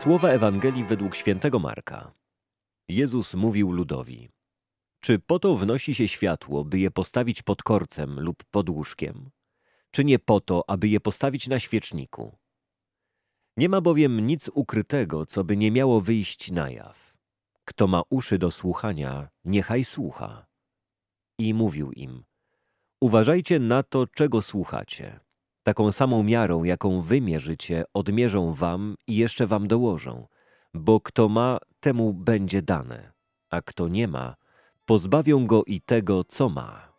Słowa Ewangelii według świętego Marka. Jezus mówił ludowi: czy po to wnosi się światło, by je postawić pod korcem lub pod łóżkiem? Czy nie po to, aby je postawić na świeczniku? Nie ma bowiem nic ukrytego, co by nie miało wyjść na jaw. Kto ma uszy do słuchania, niechaj słucha. I mówił im: uważajcie na to, czego słuchacie. Taką samą miarą, jaką wy mierzycie, odmierzą wam i jeszcze wam dołożą. Bo kto ma, temu będzie dane, a kto nie ma, pozbawią go i tego, co ma.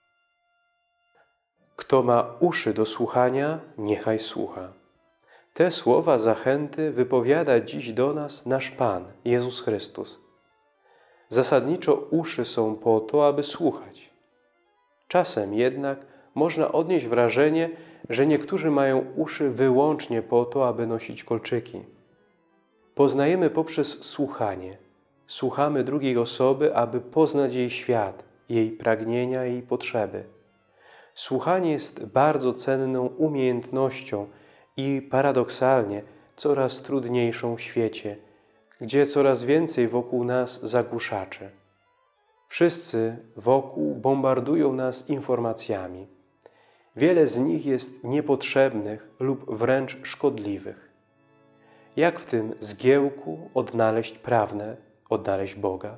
Kto ma uszy do słuchania, niechaj słucha. Te słowa zachęty wypowiada dziś do nas nasz Pan, Jezus Chrystus. Zasadniczo uszy są po to, aby słuchać. Czasem jednak można odnieść wrażenie, że niektórzy mają uszy wyłącznie po to, aby nosić kolczyki. Poznajemy poprzez słuchanie. Słuchamy drugiej osoby, aby poznać jej świat, jej pragnienia i potrzeby. Słuchanie jest bardzo cenną umiejętnością i paradoksalnie coraz trudniejszą w świecie, gdzie coraz więcej wokół nas zagłuszaczy. Wszyscy wokół bombardują nas informacjami. Wiele z nich jest niepotrzebnych lub wręcz szkodliwych. Jak w tym zgiełku odnaleźć prawdę, odnaleźć Boga?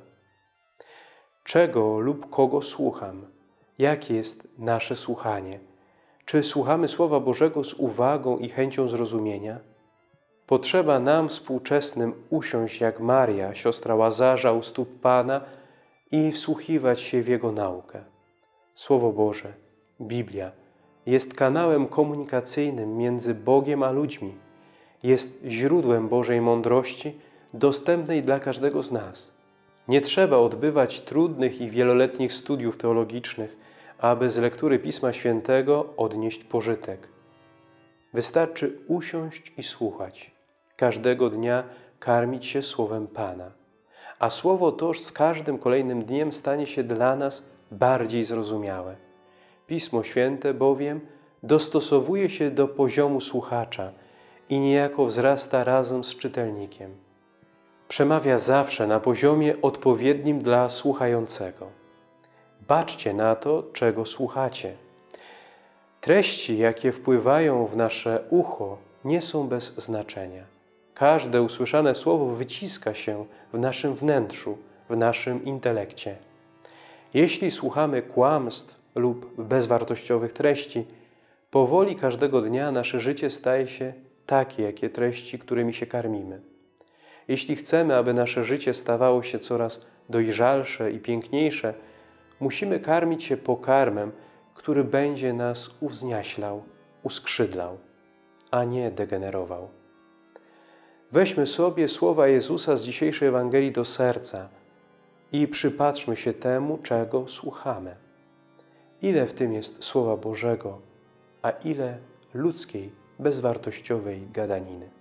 Czego lub kogo słucham? Jakie jest nasze słuchanie? Czy słuchamy Słowa Bożego z uwagą i chęcią zrozumienia? Potrzeba nam współczesnym usiąść jak Maria, siostra Łazarza u stóp Pana i wsłuchiwać się w Jego naukę. Słowo Boże, Biblia, jest kanałem komunikacyjnym między Bogiem a ludźmi. Jest źródłem Bożej mądrości, dostępnej dla każdego z nas. Nie trzeba odbywać trudnych i wieloletnich studiów teologicznych, aby z lektury Pisma Świętego odnieść pożytek. Wystarczy usiąść i słuchać. Każdego dnia karmić się Słowem Pana. A Słowo to z każdym kolejnym dniem stanie się dla nas bardziej zrozumiałe. Pismo Święte bowiem dostosowuje się do poziomu słuchacza i niejako wzrasta razem z czytelnikiem. Przemawia zawsze na poziomie odpowiednim dla słuchającego. Baczcie na to, czego słuchacie. Treści, jakie wpływają w nasze ucho, nie są bez znaczenia. Każde usłyszane słowo wyciska się w naszym wnętrzu, w naszym intelekcie. Jeśli słuchamy kłamstw lub bezwartościowych treści, powoli każdego dnia nasze życie staje się takie, jakie treści, którymi się karmimy. Jeśli chcemy, aby nasze życie stawało się coraz dojrzalsze i piękniejsze, musimy karmić się pokarmem, który będzie nas uwzniaślał, uskrzydlał, a nie degenerował. Weźmy sobie słowa Jezusa z dzisiejszej Ewangelii do serca i przypatrzmy się temu, czego słuchamy. Ile w tym jest Słowa Bożego, a ile ludzkiej, bezwartościowej gadaniny.